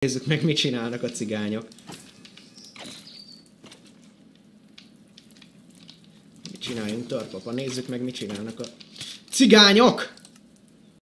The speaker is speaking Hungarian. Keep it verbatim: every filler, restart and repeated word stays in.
Nézzük meg, mit csinálnak a cigányok. Mit csináljunk, Torpapa? Nézzük meg, mit csinálnak a cigányok!